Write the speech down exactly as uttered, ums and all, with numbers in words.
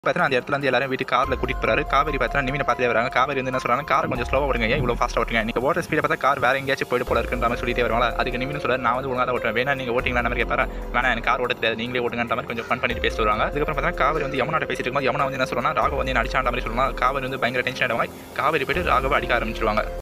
பார்த்தா அந்த இடத்துல வந்து எல்லாரும் வீட்டு காரில் கூட்டிட்டு போறாரு. காவேரி பார்த்தா நிவினை பார்த்துட்டே வராங்க. காவேரி வந்து என்ன சொல்றாங்க, கார் கொஞ்சம் ஸ்லோவாக ஓடுங்க, ஏன் இவ்வளோ ஃபாஸ்ட்டாக ஓட்டுங்க, நீங்கள் ஓட்டுற ஸ்பீடை பார்த்தா கார் வேற எங்கேயாச்சும் போயிட்டு போல இருக்குன்ற மாதிரி சொல்லிட்டே வருவாங்க. அதுக்கு நிவின் சொல்றாரு, நான் வந்து ஒழுங்காக தான் ஓட்டுவேன், வேணா நீங்கள் ஓட்டிங்களா மாதிரி கேட்பாரு. வேணா எனக்கு கார் ஓட்ட தெரியாது, நீங்களே ஓட்டுங்கன்ற மாதிரி கொஞ்சம் ஃபன் பண்ணிட்டு பேசிட்டு வருவாங்க. அதுக்கப்புறம் பார்த்தா காவேரி வந்து யமுனாட்ட பேசிட்டு இருக்கும்போது யமுனா வந்து என்ன சொல்றாங்க, ராகவ வந்து என்ன அடிச்சாண்ட மாதிரி சொல்லுவாங்க. காவேரி வந்து பயங்கர டென்ஷன் ஆயிடுவாங்க. காவேரி போயிட்டு ராகவ அடிக்க ஆரம்பிச்சிருவாங்க.